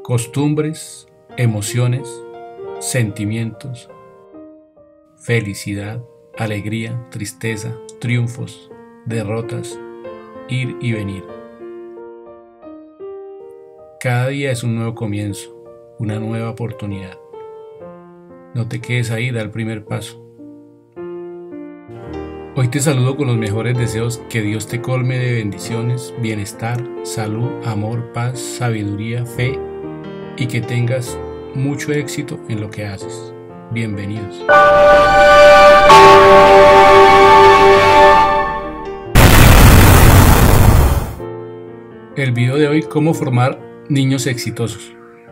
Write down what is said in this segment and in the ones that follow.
costumbres, emociones, sentimientos, felicidad, alegría, tristeza, triunfos, derrotas, ir y venir. Cada día es un nuevo comienzo, una nueva oportunidad. No te quedes ahí, da el primer paso. Hoy te saludo con los mejores deseos, que Dios te colme de bendiciones, bienestar, salud, amor, paz, sabiduría, fe y que tengas mucho éxito en lo que haces. Bienvenidos. El video de hoy: cómo formar niños exitosos.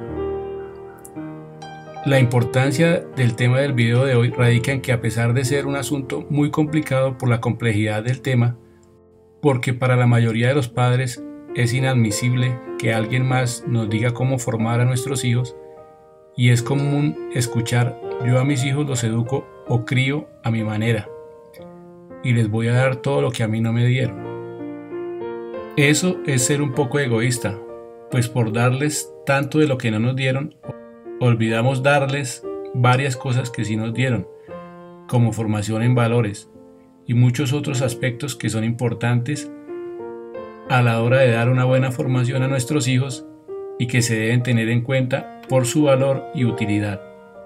La importancia del tema del video de hoy radica en que, a pesar de ser un asunto muy complicado por la complejidad del tema, porque para la mayoría de los padres es inadmisible que alguien más nos diga cómo formar a nuestros hijos, y es común escuchar: yo a mis hijos los educo o crío a mi manera, y les voy a dar todo lo que a mí no me dieron. Eso es ser un poco egoísta, pues por darles tanto de lo que no nos dieron, olvidamos darles varias cosas que sí nos dieron, como formación en valores y muchos otros aspectos que son importantes a la hora de dar una buena formación a nuestros hijos y que se deben tener en cuenta por su valor y utilidad.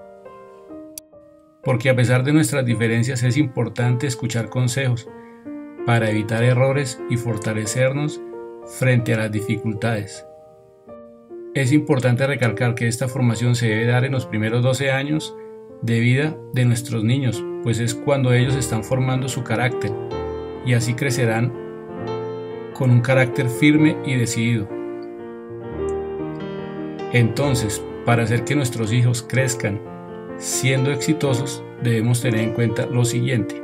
Porque a pesar de nuestras diferencias es importante escuchar consejos para evitar errores y fortalecernos frente a las dificultades. Es importante recalcar que esta formación se debe dar en los primeros 12 años de vida de nuestros niños, pues es cuando ellos están formando su carácter, y así crecerán con un carácter firme y decidido. Entonces, para hacer que nuestros hijos crezcan siendo exitosos, debemos tener en cuenta lo siguiente: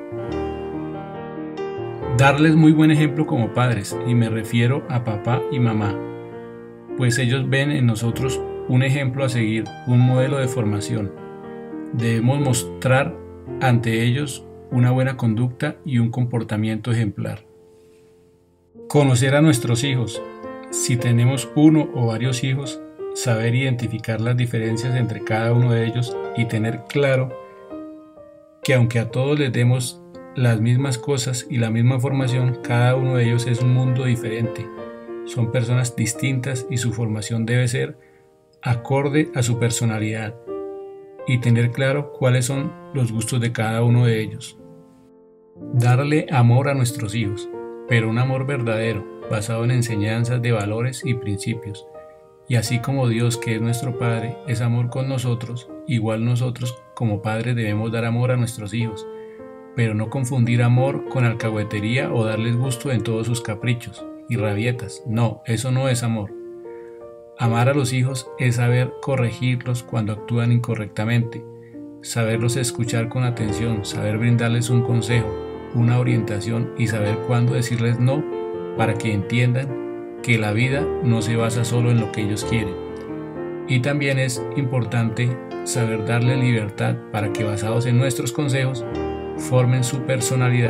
darles muy buen ejemplo como padres, y me refiero a papá y mamá, pues ellos ven en nosotros un ejemplo a seguir, un modelo de formación. Debemos mostrar ante ellos una buena conducta y un comportamiento ejemplar. Conocer a nuestros hijos. Si tenemos uno o varios hijos, saber identificar las diferencias entre cada uno de ellos y tener claro que aunque a todos les demos las mismas cosas y la misma formación, cada uno de ellos es un mundo diferente. Son personas distintas y su formación debe ser acorde a su personalidad, y tener claro cuáles son los gustos de cada uno de ellos. Darle amor a nuestros hijos, pero un amor verdadero, basado en enseñanzas de valores y principios. Y así como Dios, que es nuestro Padre, es amor con nosotros, igual nosotros como padres debemos dar amor a nuestros hijos, pero no confundir amor con alcahuetería o darles gusto en todos sus caprichos y rabietas. No, eso no es amor. Amar a los hijos es saber corregirlos cuando actúan incorrectamente, saberlos escuchar con atención, saber brindarles un consejo, una orientación, y saber cuándo decirles no, para que entiendan que la vida no se basa solo en lo que ellos quieren. Y también es importante saber darles libertad para que, basados en nuestros consejos, formen su personalidad.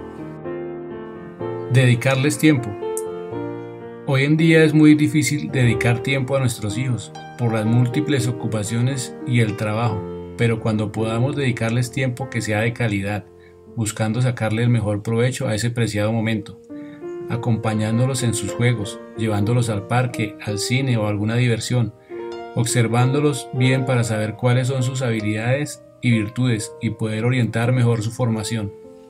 Dedicarles tiempo. Hoy en día es muy difícil dedicar tiempo a nuestros hijos por las múltiples ocupaciones y el trabajo, pero cuando podamos dedicarles tiempo que sea de calidad, buscando sacarle el mejor provecho a ese preciado momento, acompañándolos en sus juegos, llevándolos al parque, al cine o a alguna diversión, observándolos bien para saber cuáles son sus habilidades y virtudes y poder orientar mejor su formación.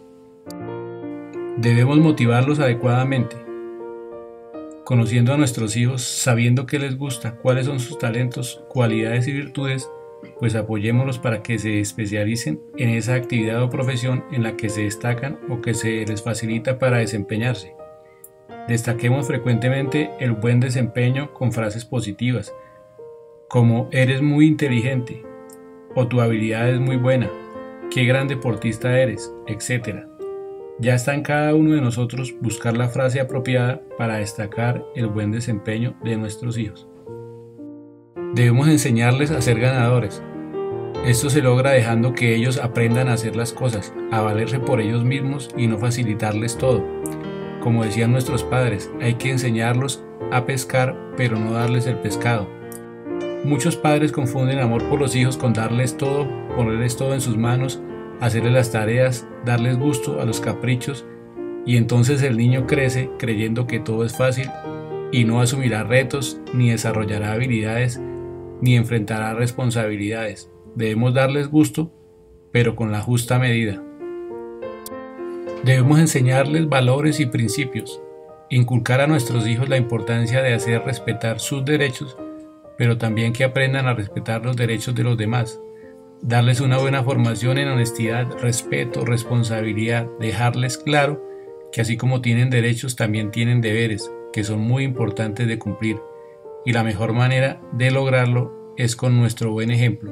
Debemos motivarlos adecuadamente, conociendo a nuestros hijos, sabiendo qué les gusta, cuáles son sus talentos, cualidades y virtudes, pues apoyémoslos para que se especialicen en esa actividad o profesión en la que se destacan o que se les facilita para desempeñarse. Destaquemos frecuentemente el buen desempeño con frases positivas, como eres muy inteligente, o tu habilidad es muy buena, qué gran deportista eres, etc. Ya está en cada uno de nosotros buscar la frase apropiada para destacar el buen desempeño de nuestros hijos. Debemos enseñarles a ser ganadores. Esto se logra dejando que ellos aprendan a hacer las cosas, a valerse por ellos mismos y no facilitarles todo. Como decían nuestros padres, hay que enseñarlos a pescar, pero no darles el pescado. Muchos padres confunden amor por los hijos con darles todo, ponerles todo en sus manos, hacerles las tareas, darles gusto a los caprichos, y entonces el niño crece creyendo que todo es fácil y no asumirá retos, ni desarrollará habilidades, ni enfrentará responsabilidades. Debemos darles gusto, pero con la justa medida. Debemos enseñarles valores y principios, inculcar a nuestros hijos la importancia de hacer respetar sus derechos, pero también que aprendan a respetar los derechos de los demás. Darles una buena formación en honestidad, respeto, responsabilidad, dejarles claro que así como tienen derechos también tienen deberes, que son muy importantes de cumplir, y la mejor manera de lograrlo es con nuestro buen ejemplo.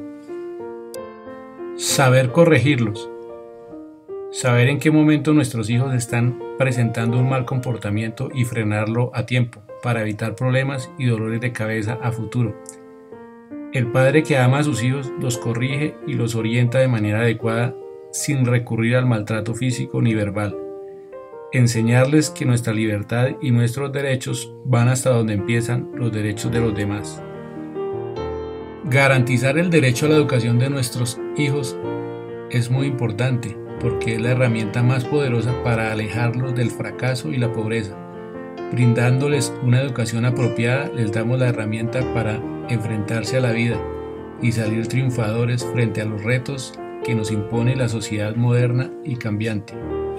Saber corregirlos. Saber en qué momento nuestros hijos están presentando un mal comportamiento y frenarlo a tiempo para evitar problemas y dolores de cabeza a futuro. El padre que ama a sus hijos los corrige y los orienta de manera adecuada sin recurrir al maltrato físico ni verbal. Enseñarles que nuestra libertad y nuestros derechos van hasta donde empiezan los derechos de los demás. Garantizar el derecho a la educación de nuestros hijos es muy importante porque es la herramienta más poderosa para alejarlos del fracaso y la pobreza. Brindándoles una educación apropiada, les damos la herramienta para enfrentarse a la vida y salir triunfadores frente a los retos que nos impone la sociedad moderna y cambiante.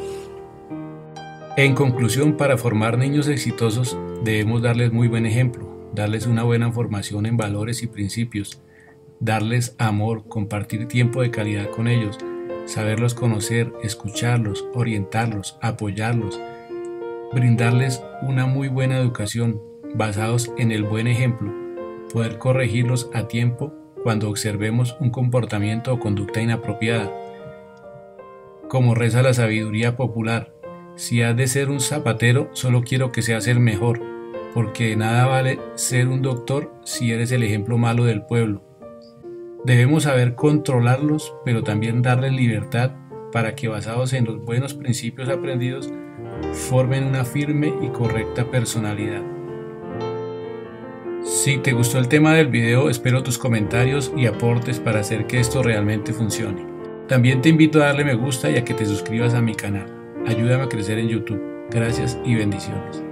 En conclusión, para formar niños exitosos debemos darles muy buen ejemplo, darles una buena formación en valores y principios, darles amor, compartir tiempo de calidad con ellos, saberlos conocer, escucharlos, orientarlos, apoyarlos, brindarles una muy buena educación basados en el buen ejemplo, poder corregirlos a tiempo cuando observemos un comportamiento o conducta inapropiada. Como reza la sabiduría popular, si has de ser un zapatero, solo quiero que seas el mejor, porque de nada vale ser un doctor si eres el ejemplo malo del pueblo. Debemos saber controlarlos, pero también darles libertad para que basados en los buenos principios aprendidos, formen una firme y correcta personalidad. Si te gustó el tema del video, espero tus comentarios y aportes para hacer que esto realmente funcione. También te invito a darle me gusta y a que te suscribas a mi canal. Ayúdame a crecer en YouTube. Gracias y bendiciones.